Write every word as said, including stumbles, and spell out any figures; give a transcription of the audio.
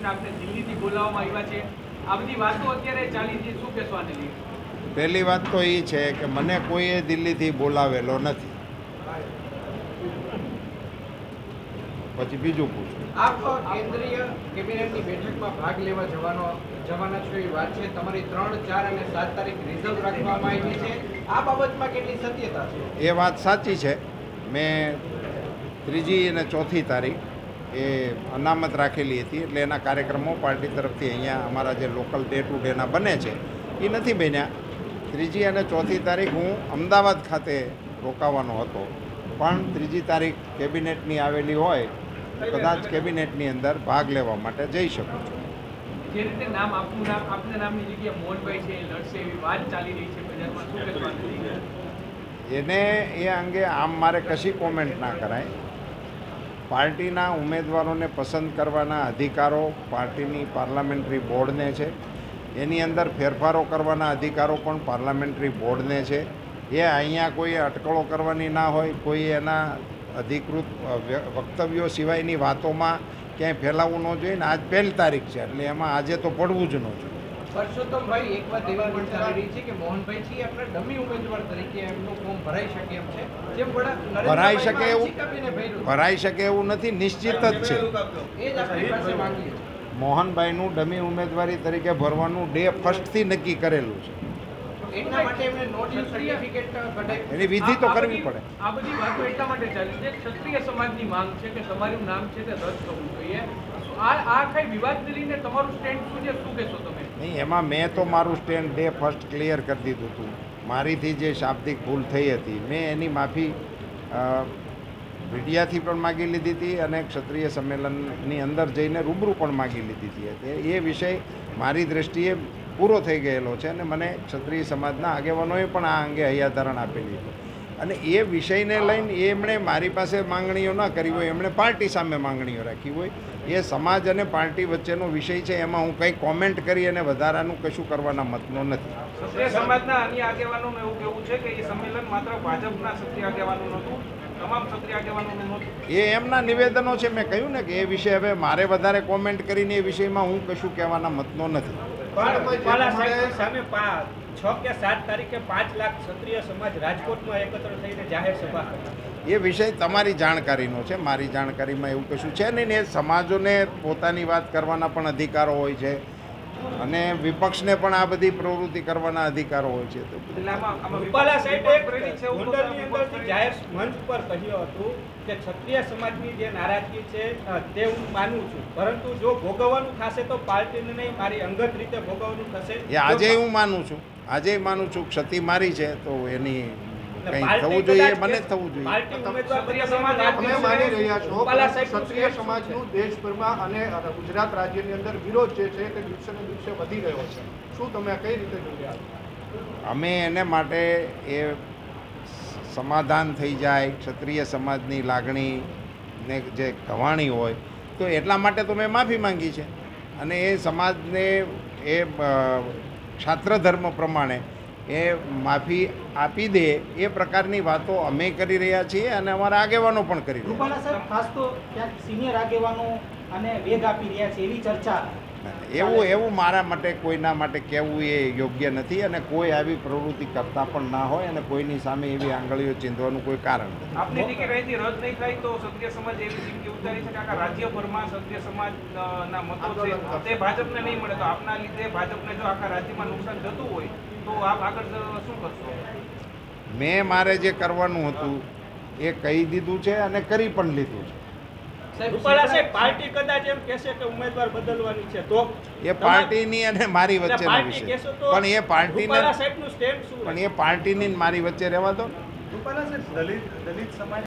ભાજપના આપણે દિલ્હીથી બોલાવવામાં આવ્યા છે, આ બધી વાતો અત્યારે ચાલી છે, શું કહેશો આને લઈને? પહેલી વાત તો એ છે કે મને કોઈએ દિલ્હીથી બોલાવેલો નથી. પછી બીજું પૂછો. આપ કેન્દ્રીય કેબિનેટની બેઠકમાં ભાગ લેવા જવાનો જવાના છો એ વાત છે. તમારી ત્રણ ચાર અને સાત તારીખ રિઝર્વ રાખવામાં આવી છે. આ બાબતમાં કેટલી સત્યતા છે? એ વાત સાચી છે. મેં ત્રીજી અને ચોથી તારીખ એ અનામત રાખેલી હતી, એટલે એના કાર્યક્રમો પાર્ટી તરફથી અહીંયા અમારા જે લોકલ ડે ટુ ડેના બને છે એ નથી બન્યા. ત્રીજી અને ચોથી તારીખ હું અમદાવાદ ખાતે રોકાવાનો હતો, પણ ત્રીજી તારીખ કેબિનેટની આવેલી હોય કદાચ કેબિનેટની અંદર ભાગ લેવા માટે જઈ શકું છું. જે રીતે નામ આપનું નામ આપના નામની જગ્યાએ મોહનભાઈ છે એ લડશે એવી વાત ચાલી રહી છે બજારમાં, શું કહેશો આને લઈને? એને એ અંગે આમ મારે કશી કોમેન્ટ ના કરાય. પાર્ટીના ઉમેદવારોને પસંદ કરવાના અધિકારો પાર્ટીની પાર્લામેન્ટરી બોર્ડને છે, એની અંદર ફેરફારો કરવાના અધિકારો પણ પાર્લામેન્ટરી બોર્ડને છે. એ અહીંયા કોઈ અટકળો કરવાની ના હોય, કોઈ એના અધિકૃત વક્તવ્યો સિવાયની વાતોમાં ક્યાંય ફેલાવવું ન જોઈએ ને. આજ પહેલી તારીખ છે એટલે એમાં આજે તો પડવું જ ન જોઈએ. પરસોત્તમભાઈ, એક વાત એવી પણ ચાલી રહી છે કે મોહનભાઈ છે આપણે ડમી ઉમેદવાર તરીકે એમનું ફોર્મ ભરાઈ શકે એમ છે. જેમ વડા ભરાઈ શકે એવું ભરાઈ ભરાઈ શકે એવું નથી, નિશ્ચિત જ છે. એ જ આપણી પાસે માંગીએ છીએ. મોહનભાઈનું ડમી ઉમેદવારી તરીકે ભરવાનું ડે ફર્સ્ટથી નક્કી કરેલું છે. એટલા માટે એમને નોટિસ સર્ટિફિકેટ કઢાવી. એની વિધિ તો કરવી પડે. આ બધી વાતો એટલા માટે ચાલી છે, ક્ષત્રિય સમાજની માંગ છે કે તમારું નામ છે તે રદ થવું જોઈએ. આ આ કઈ વિવાદને લઈને તમારું સ્ટેન્ડ શું છે, શું કહેશો તમે? નહીં, એમાં મેં તો મારું સ્ટેન્ડ ડે ફર્સ્ટ ક્લિયર કરી દીધું હતું. મારીથી જે શાબ્દિક ભૂલ થઈ હતી મેં એની માફી મીડિયાથી પણ માગી લીધી હતી અને ક્ષત્રિય સંમેલનની અંદર જઈને રૂબરૂ પણ માગી લીધી હતી. એ વિષય મારી દૃષ્ટિએ પૂરો થઈ ગયેલો છે અને મને ક્ષત્રિય સમાજના આગેવાનોએ પણ આ અંગે હૈયાધારણ આપેલી છે. અને એ વિષયને લઈને એમણે મારી પાસે માંગણીઓ ન કરી હોય, એમણે પાર્ટી સામે માંગણીઓ રાખી હોય. એ સમાજ અને પાર્ટી વચ્ચેનો વિષય છે, એમાં હું કંઈ કોમેન્ટ કરી અને વધારાનું કશું કરવાના મતનો નથી. ક્ષત્રિય સમાજના અન્ય આગેવાનોનું એવું કહેવું છે કે એ સંમેલન માત્ર ભાજપના ક્ષત્રિય આગેવાનો નહોતું, તમામ ક્ષત્રિય આગેવાનોનું નહોતું. એ એમના નિવેદનો છે. મેં કહ્યું ને કે એ વિષય હવે મારે વધારે કોમેન્ટ કરીને એ વિષયમાં હું કશું કહેવાના મતનો નથી. સામે છ કે સાત તારીખે પાંચ લાખ ક્ષત્રિય સમાજ રાજકોટમાં એકત્ર થઈને જાહેર સભા એ વિષય તમારી જાણકારીનો છે, મારી જાણકારીમાં એવું કશું છે નહીં. ને સમાજોને પોતાની વાત કરવાના પણ અધિકારો હોય છે અને વિપક્ષને પણ આ બધી પ્રવૃત્તિ કરવાના અધિકારો હોય છે. તો રૂપાલા સાહેબે ગોંડલની અંદરથી જાહેર મંચ પર કહ્યું હતું કે ક્ષત્રિય સમાજની જે નારાજગી છે તે હું માનું છું, પરંતુ જો ભોગવવાનું થશે તો પાર્ટીને નહીં મારી અંગત રીતે ભોગવવાનું થશે. એ આજે હું માનું છું, આજે માનું છું ક્ષતિ મારી છે તો એની કંઈ થવું જોઈએ, મને થવું જોઈએ. તમે માની રહ્યા છો ક્ષત્રિય સમાજનું દેશભરમાં અને ગુજરાત રાજ્યની અંદર વિરોધ જે છે તે દિવસે ને દિવસે વધી રહ્યો છે. શું તમે કઈ રીતે જોઈ? અમે એને માટે એ સમાધાન થઈ જાય, ક્ષત્રિય સમાજની લાગણીને જે કવાણી હોય તો એટલા માટે તો મેં માફી માંગી છે. અને એ સમાજને એ ક્ષાત્ર ધર્મ પ્રમાણે એ માફી આપી દે એ પ્રકારની વાતો અમે કરી રહ્યા છીએ અને અમારા આગેવાનો પણ કરી રહ્યા. રૂપાલા સાહેબ, ખાસ તો ક્યાંક સિનિયર આગેવાનો અને વેગ આપી રહ્યા છે એવી ચર્ચા. એવું એવું મારા માટે કોઈના માટે કહેવું એ યોગ્ય નથી અને કોઈ આવી પ્રવૃત્તિ કરતા પણ ના હોય અને કોઈની સામે એવી આંગળીઓ ચીંધવાનું કોઈ કારણ નથી. આપની ટિકિટ અહીંથી રદ નહીં થાય તો ક્ષત્રિય સમાજ એવી ચીમકી ઉચ્ચારી છે કે આખા રાજ્યભરમાં ક્ષત્રિય સમાજના મતો છે તે ભાજપને નહીં મળે, તો આપના લીધે ભાજપને જો આખા રાજ્યમાં નુકસાન જતું હોય તો આપ આગળ શું કરશો? મેં મારે જે કરવાનું હતું એ કહી દીધું છે અને કરી પણ લીધું છે. રૂપાલા સાહેબ, પાર્ટી કદાચ એમ કહેશે કે ઉમેદવાર બદલવાની છે તો એ પાર્ટીની અને મારી વચ્ચેનો વિષય, પણ એ પાર્ટીને સાહેબનું સ્ટેન્ડ શું? પણ એ પાર્ટીની મારી વચ્ચે રહેવા દો. રૂપાલા સાહેબ, દલિત દલિત સમાજ